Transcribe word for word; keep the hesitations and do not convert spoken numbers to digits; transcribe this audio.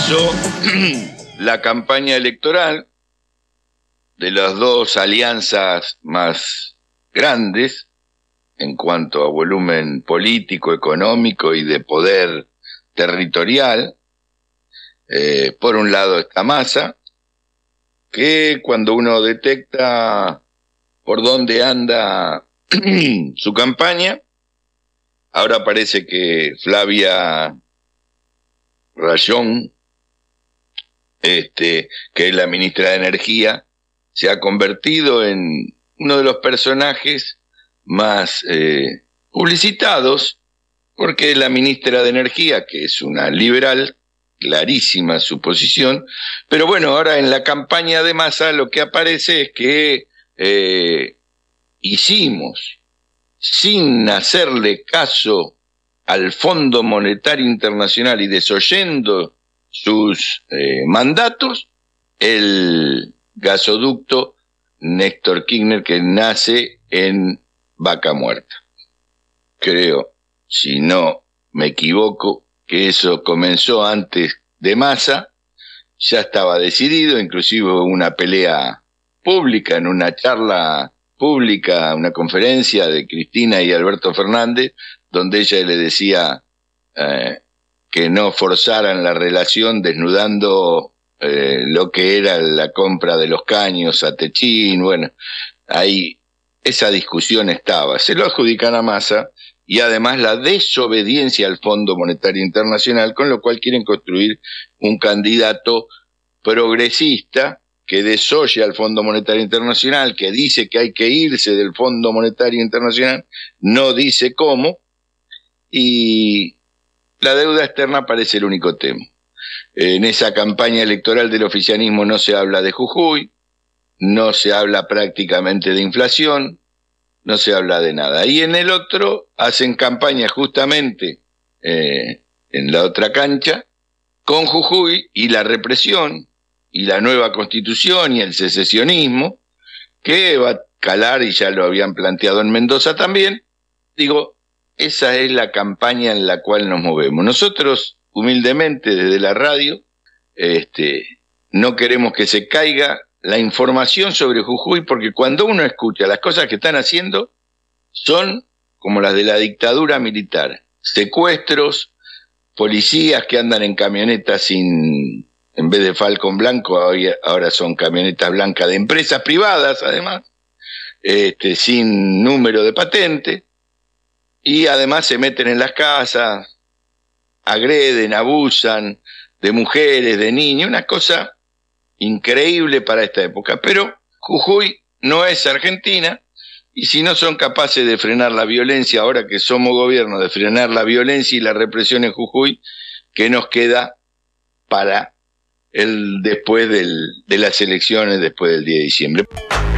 comenzó la campaña electoral de las dos alianzas más grandes en cuanto a volumen político, económico y de poder territorial. Eh, por un lado está Massa, que cuando uno detecta por dónde anda su campaña, ahora parece que Flavia Rayón, este, que es la ministra de Energía, se ha convertido en uno de los personajes más eh, publicitados, porque la ministra de Energía, que es una liberal, clarísima su posición, pero bueno, ahora en la campaña de Massa lo que aparece es que eh, hicimos, sin hacerle caso al Fondo Monetario Internacional y desoyendo sus eh, mandatos, el gasoducto Néstor Kirchner, que nace en Vaca Muerta. Creo, si no me equivoco, que eso comenzó antes de Massa, ya estaba decidido, inclusive una pelea pública, en una charla pública, una conferencia de Cristina y Alberto Fernández, donde ella le decía eh, que no forzaran la relación desnudando eh, lo que era la compra de los caños a Techín. Bueno, ahí esa discusión estaba, se lo adjudican a Massa, y además la desobediencia al Fondo Monetario Internacional, con lo cual quieren construir un candidato progresista que desoye al Fondo Monetario Internacional, que dice que hay que irse del Fondo Monetario Internacional, no dice cómo, y la deuda externa parece el único tema. En esa campaña electoral del oficialismo no se habla de Jujuy, no se habla prácticamente de inflación, no se habla de nada. Y en el otro hacen campaña justamente eh, en la otra cancha con Jujuy y la represión y la nueva constitución y el secesionismo, que va a calar, y ya lo habían planteado en Mendoza también. Digo, esa es la campaña en la cual nos movemos. Nosotros, humildemente, desde la radio, este, no queremos que se caiga la información sobre Jujuy, porque cuando uno escucha las cosas que están haciendo, son como las de la dictadura militar. Secuestros, policías que andan en camionetas sin, en vez de Falcon blanco, ahora son camionetas blancas de empresas privadas, además, este, sin número de patente, y además se meten en las casas, agreden, abusan de mujeres, de niños, una cosa increíble para esta época. Pero Jujuy no es Argentina, y si no son capaces de frenar la violencia, ahora que somos gobierno, de frenar la violencia y la represión en Jujuy, ¿qué nos queda para el después del, de las elecciones, después del diez de diciembre?